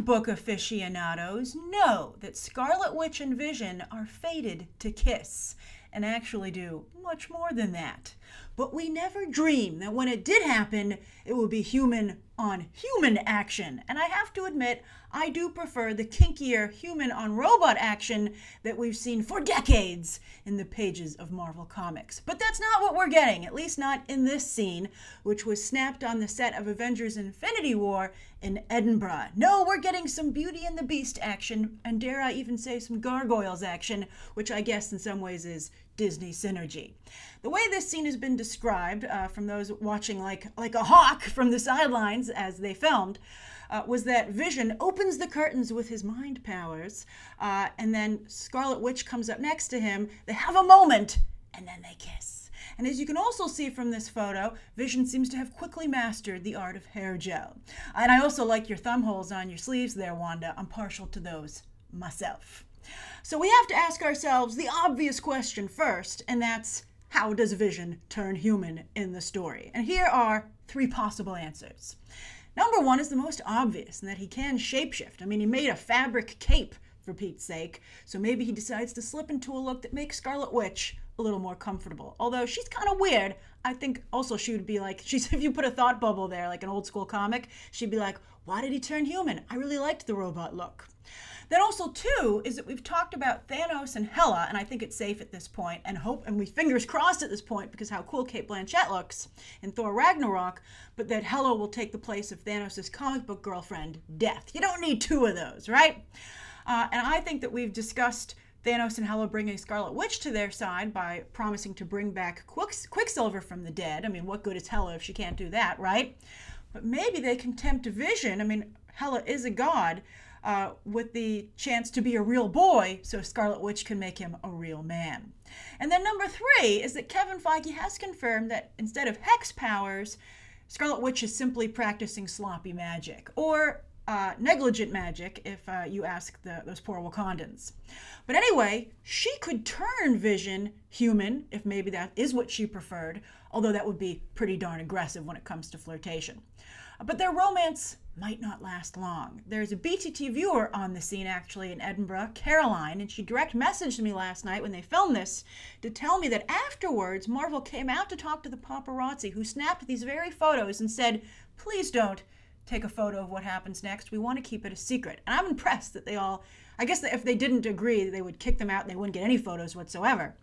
comic book aficionados know that Scarlet Witch and Vision are fated to kiss, and actually do much more than that. But we never dreamed that when it did happen, it would be human on human action. And I have to admit, I do prefer the kinkier human on robot action that we've seen for decades in the pages of Marvel Comics. But that's not what we're getting, at least not in this scene, which was snapped on the set of Avengers Infinity War in Edinburgh. No, we're getting some Beauty and the Beast action, and dare I even say some Gargoyles action, which I guess in some ways is Disney synergy. The way this scene has been described from those watching like a hawk from the sidelines as they filmed was that Vision opens the curtains with his mind powers, and then Scarlet Witch comes up next to him. They have a moment, and then they kiss. And as you can also see from this photo, Vision seems to have quickly mastered the art of hair gel. And I also like your thumb holes on your sleeves there, Wanda. I'm partial to those myself. So we have to ask ourselves the obvious question first, and that's, how does Vision turn human in the story? And here are three possible answers. Number one is the most obvious, in that he can shapeshift. I mean, he made a fabric cape, for Pete's sake, so maybe he decides to slip into a look that makes Scarlet Witch a little more comfortable. Although she's kind of weird, I think also she would be like, if you put a thought bubble there, like an old school comic, she'd be like, why did he turn human? I really liked the robot look. Then also, too, is that we've talked about Thanos and Hela, and I think it's safe at this point, and we fingers crossed at this point, because how cool Cate Blanchett looks in Thor Ragnarok, but that Hela will take the place of Thanos' comic book girlfriend, Death. You don't need two of those, right? And I think that we've discussed Thanos and Hela bringing Scarlet Witch to their side by promising to bring back Quicksilver from the dead. I mean, what good is Hela if she can't do that, right? But maybe they can tempt Vision. I mean, Hela is a god, with the chance to be a real boy, so Scarlet Witch can make him a real man. And then number three is that Kevin Feige has confirmed that instead of hex powers, Scarlet Witch is simply practicing sloppy magic, or negligent magic if you ask those poor Wakandans. But anyway, she could turn Vision human, if maybe that is what she preferred, although that would be pretty darn aggressive when it comes to flirtation. But their romance might not last long. There's a BTT viewer on the scene, actually, in Edinburgh, Caroline, and she direct messaged me last night when they filmed this to tell me that afterwards, Marvel came out to talk to the paparazzi who snapped these very photos and said, please don't take a photo of what happens next. We want to keep it a secret. And I'm impressed that they all, I guess that if they didn't agree, they would kick them out and they wouldn't get any photos whatsoever.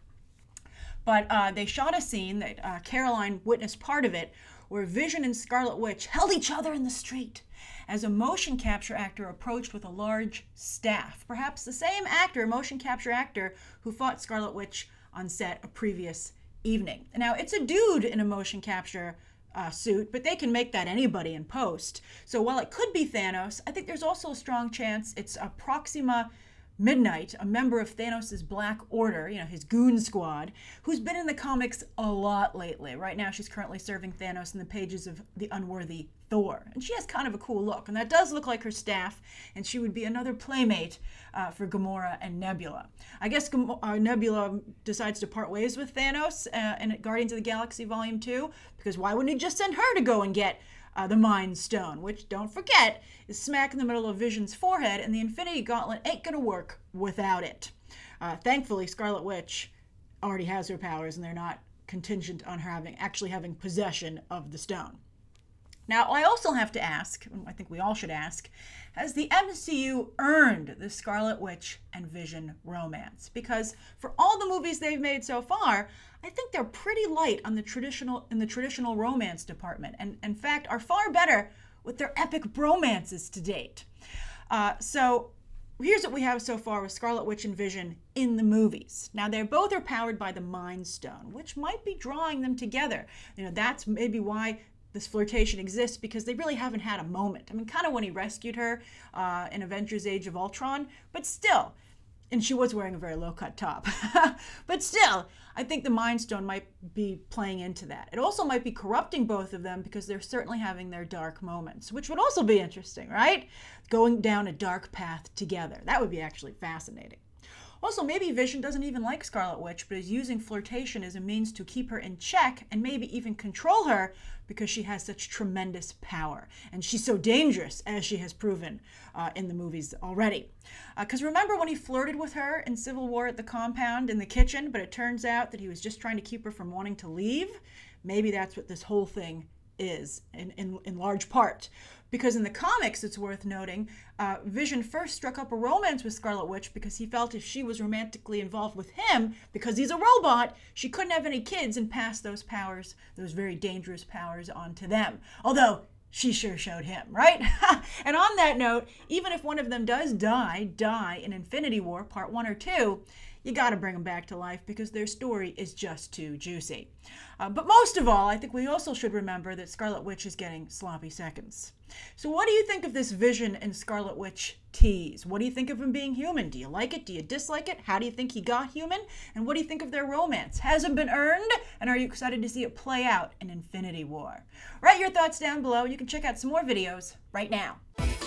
But they shot a scene that Caroline witnessed part of it, where Vision and Scarlet Witch held each other in the street as a motion capture actor approached with a large staff. Perhaps the same actor, motion capture actor, who fought Scarlet Witch on set a previous evening. Now, it's a dude in a motion capture suit, but they can make that anybody in post. So while it could be Thanos, I think there's also a strong chance it's Proxima Midnight, a member of Thanos' Black Order, you know, his goon squad, who's been in the comics a lot lately. Right now, she's currently serving Thanos in the pages of The Unworthy Thor. And she has kind of a cool look, and that does look like her staff, and she would be another playmate for Gamora and Nebula. I guess Nebula decides to part ways with Thanos in Guardians of the Galaxy Volume 2, because why wouldn't he just send her to go and get the Mind Stone, which, don't forget, is smack in the middle of Vision's forehead, and the Infinity Gauntlet ain't gonna work without it. Thankfully, Scarlet Witch already has her powers, and they're not contingent on her actually having possession of the stone. Now, I also have to ask, I think we all should ask, has the MCU earned the Scarlet Witch and Vision romance? Because for all the movies they've made so far, I think they're pretty light on the traditional romance department, and in fact are far better with their epic bromances to date. So here's what we have so far with Scarlet Witch and Vision in the movies. Now, they both are powered by the Mind Stone, which might be drawing them together. You know, that's maybe why this flirtation exists, because they really haven't had a moment. I mean, kind of when he rescued her in Avengers Age of Ultron, but still, and she was wearing a very low-cut top, but still, I think the Mind Stone might be playing into that. It also might be corrupting both of them, because they're certainly having their dark moments, which would also be interesting, right? Going down a dark path together. That would be actually fascinating. Also, maybe Vision doesn't even like Scarlet Witch, but is using flirtation as a means to keep her in check and maybe even control her because she has such tremendous power. And she's so dangerous, as she has proven in the movies already. Because remember when he flirted with her in Civil War at the compound in the kitchen, but it turns out that he was just trying to keep her from wanting to leave? Maybe that's what this whole thing is in large part. Because in the comics, it's worth noting, Vision first struck up a romance with Scarlet Witch because he felt if she was romantically involved with him, because he's a robot, she couldn't have any kids and pass those powers, those very dangerous powers, on to them. Although, she sure showed him, right? And on that note, even if one of them does die in Infinity War, Part 1 or 2, you gotta bring them back to life because their story is just too juicy. But most of all, I think we also should remember that Scarlet Witch is getting sloppy seconds. So what do you think of this Vision and Scarlet Witch tease? What do you think of him being human? Do you like it? Do you dislike it? How do you think he got human? And what do you think of their romance? Has it been earned? And are you excited to see it play out in Infinity War? Write your thoughts down below. You can check out some more videos right now.